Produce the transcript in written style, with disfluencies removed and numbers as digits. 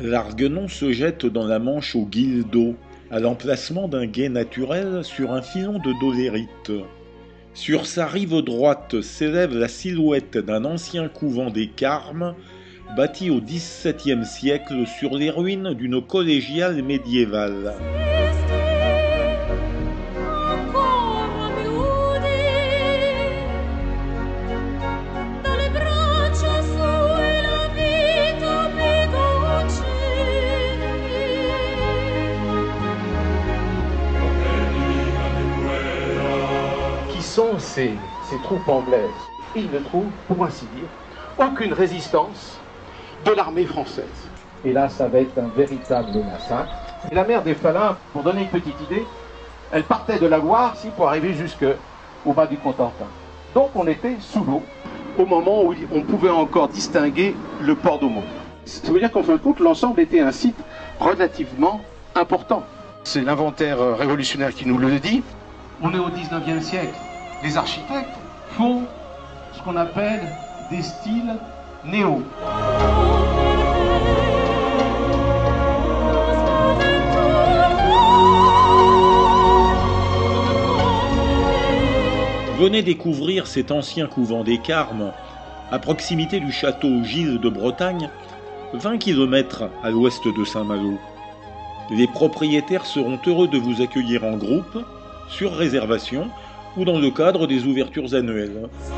L'Arguenon se jette dans la Manche au Guildo, à l'emplacement d'un gué naturel sur un filon de dolérite. Sur sa rive droite s'élève la silhouette d'un ancien couvent des Carmes, bâti au XVIIe siècle sur les ruines d'une collégiale médiévale. Sont ces troupes anglaises. Ils ne trouvent, pour ainsi dire, aucune résistance de l'armée française. Et là, ça va être un véritable massacre. Et la mer des Falins, pour donner une petite idée, elle partait de la Loire ici pour arriver jusqu'au bas du Cotentin. Donc on était sous l'eau au moment où on pouvait encore distinguer le port d'Aumont. Ça veut dire qu'en fin de compte, l'ensemble était un site relativement important. C'est l'inventaire révolutionnaire qui nous le dit. On est au 19e siècle. Les architectes font ce qu'on appelle des styles néo. Venez découvrir cet ancien couvent des Carmes, à proximité du château Gilles de Bretagne, 20 km à l'ouest de Saint-Malo. Les propriétaires seront heureux de vous accueillir en groupe, sur réservation, ou dans le cadre des ouvertures annuelles.